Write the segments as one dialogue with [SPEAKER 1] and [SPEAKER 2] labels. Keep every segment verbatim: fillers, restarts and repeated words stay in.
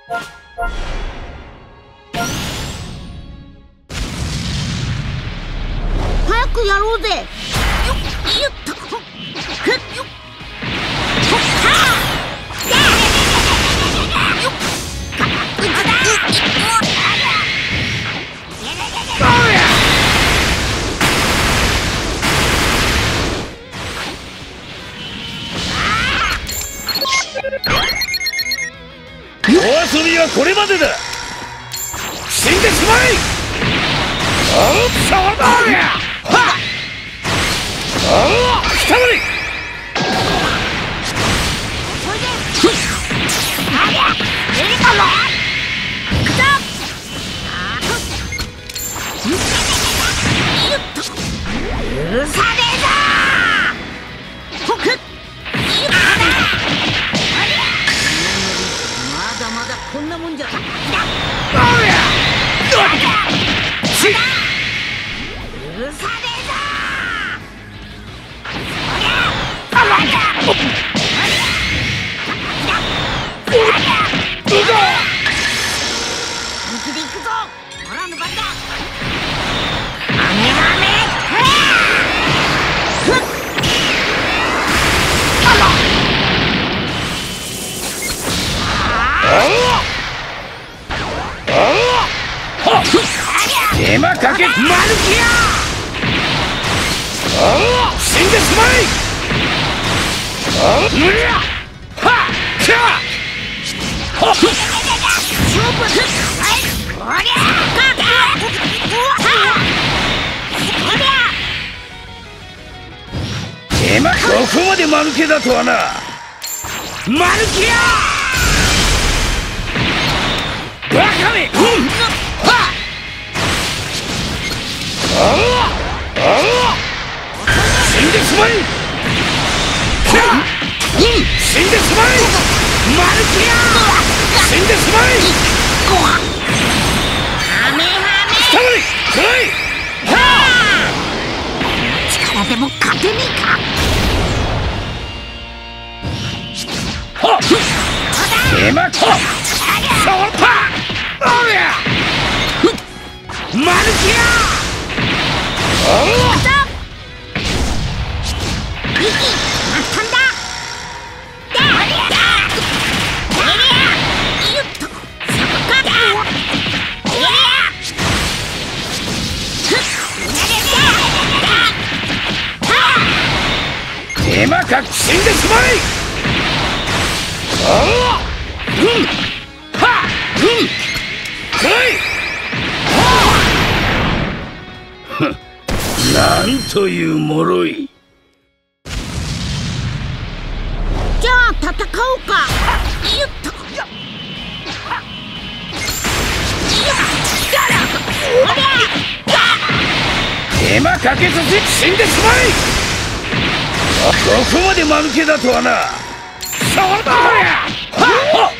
[SPEAKER 1] 早くやろうぜ。よっよっとふっよっほっはーよっかうつだ
[SPEAKER 2] お遊びはこれまでだ。死んでしまえ。おっそうだやはっおっ来たまれ。
[SPEAKER 1] 許さねえぞほくっまだまだこんなもんじゃ許さねえぞ本気で行くぞオラの番だカメハメ
[SPEAKER 2] 手間かけマルキア死んでしまえ。無理やはっキャー手間ここまでマルケだとはな。マルキアバカめはっああ死んでしまえ。死んでしまえ。マルキア死んでしまえ。
[SPEAKER 1] ハメハメ
[SPEAKER 2] 来たまれ来いは
[SPEAKER 1] 力でも勝てねえか。
[SPEAKER 2] っ手間こそうだおりゃマルキアおお
[SPEAKER 1] 息まったんだ
[SPEAKER 2] 手間か死んでしまえ。おおうんはっうん来いなんという脆い。
[SPEAKER 1] じゃあ戦おうか。よっと
[SPEAKER 2] 手間かけさせ死んでしまえ。ここまで間抜けだとはな。そうだやはっ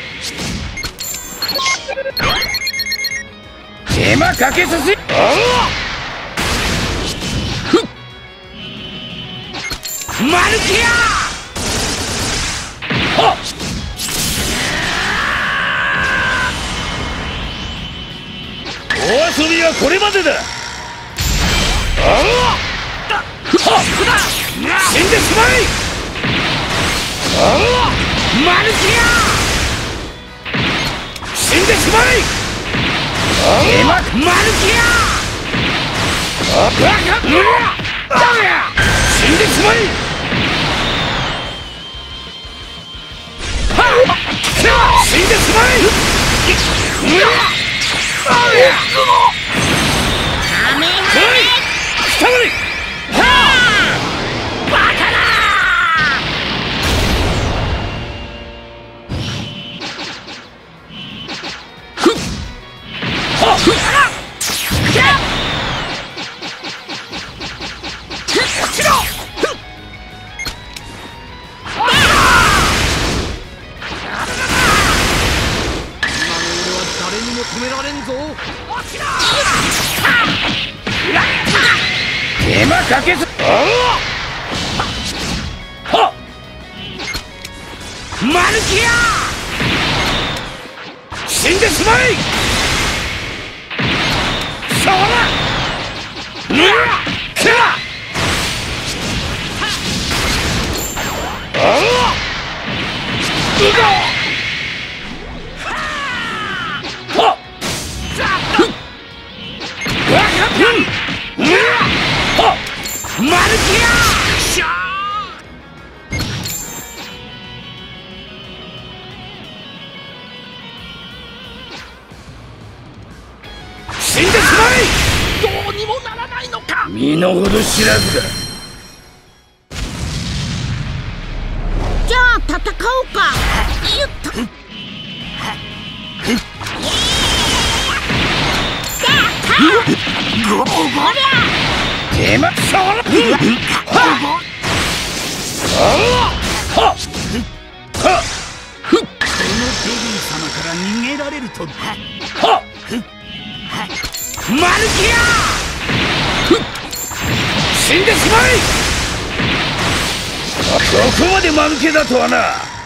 [SPEAKER 2] 手間かけさせおおマルキアはっお遊びはこれまでだ。ああ死んでしまえ。ああマルキア死んでしまえ。ああマルキアバカうわっ死んでしまえ。はっ死んでしまえ。うわっハメハメ来たまれはあバカだふっはっふっ落ちろ止められんぞ。手間かけずはっマルキア死いさわらうわっかああうがはっわかったうわはっマルキアしゃ死んでしまえどうにもならないのか身の程知らずだ
[SPEAKER 1] じゃあ戦おうかよっと
[SPEAKER 2] ごぼご手間さわらはっはっはっこのベリー様から逃げられるとはっマルキア死んでしまえここまで間抜けだとはな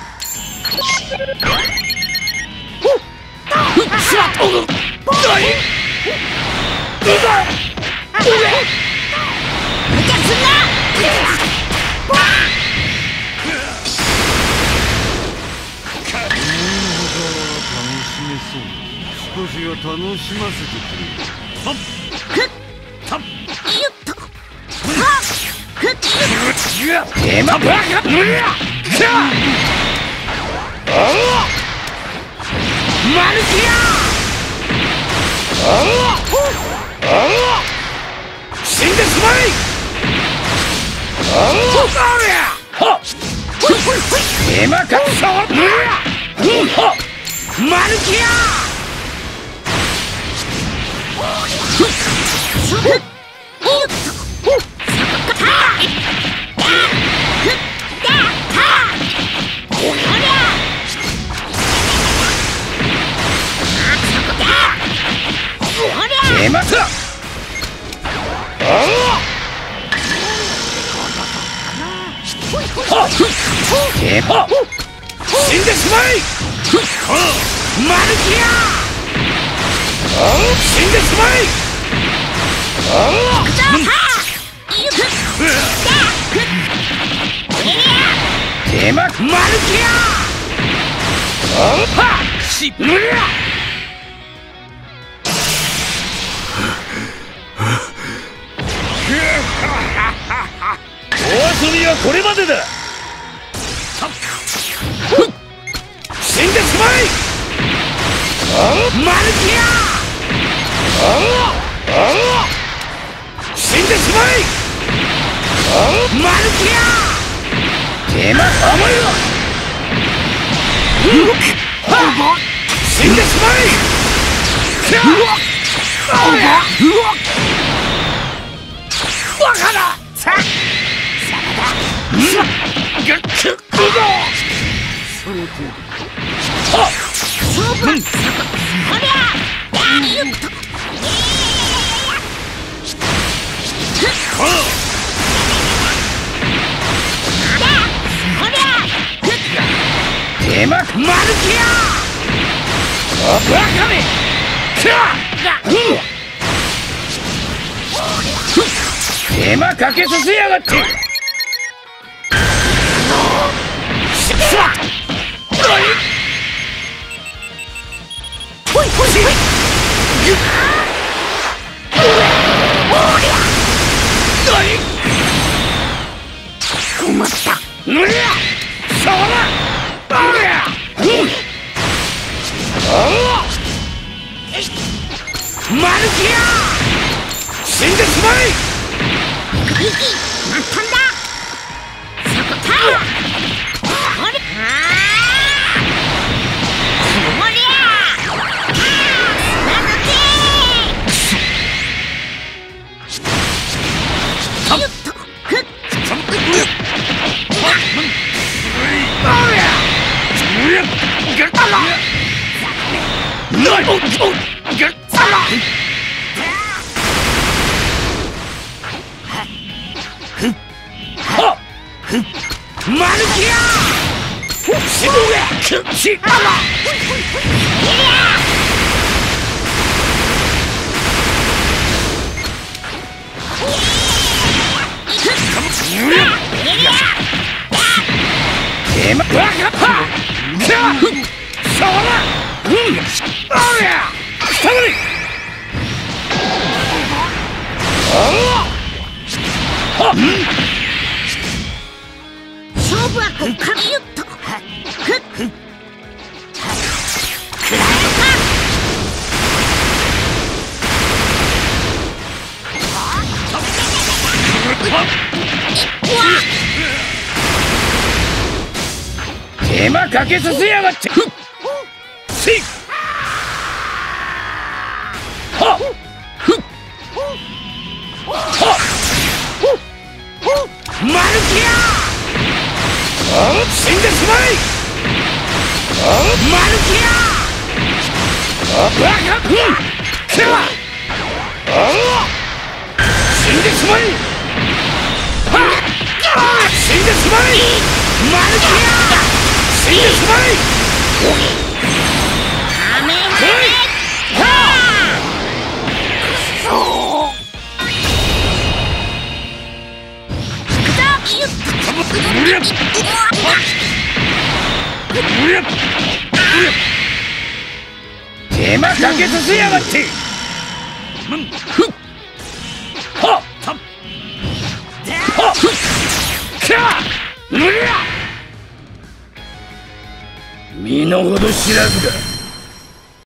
[SPEAKER 2] しまったうだい
[SPEAKER 1] 無茶すんな
[SPEAKER 3] 少しは楽しませてくれ。
[SPEAKER 2] はっ
[SPEAKER 1] ふっ
[SPEAKER 2] はっ
[SPEAKER 1] よっとはっふっよっ
[SPEAKER 2] 手間バカ無理だあマルキアああ死んでしまえああはっ手間かさわ無理だはっマルキア出ましたああ手間死んでしまえマルキア死んでしまえああ手間マルキアああし無理だお遊びはこれまでだ死んでしまえマルキアああ死んでしまえマルキア手間甘いわ死んでしまえバカださあガックウゴ
[SPEAKER 3] その程度
[SPEAKER 2] はっ
[SPEAKER 1] 勝負こりゃよっと
[SPEAKER 2] 手間マルキアバカめ手間かけさせやがってほいほいほい困ったぬりゃさわらありゃあマルキア死んでしまえ
[SPEAKER 1] 息なったんだそこかこれあこりゃなんだってよっとふっ
[SPEAKER 2] ありゃぬりゃガッタラなおおガッタラはっマルキアしのげくしあらえま、わかった。そら、うん、おりゃ、下がり。あっ、
[SPEAKER 1] 勝負はこっからよっと。
[SPEAKER 2] 手間かけさせやがって。せい。はっ。マルキア。ああ、死んでしまえ。ああ、マルキア。ああ、バカ。うん。キャ。ああ、死んでしまえ。はっ。ああ、死んでしまえ。マルキア。死んでしまえ。
[SPEAKER 1] カメハメ。
[SPEAKER 2] はあ。手間かけさせやがって。はっはっきゃ身の程知らずだ。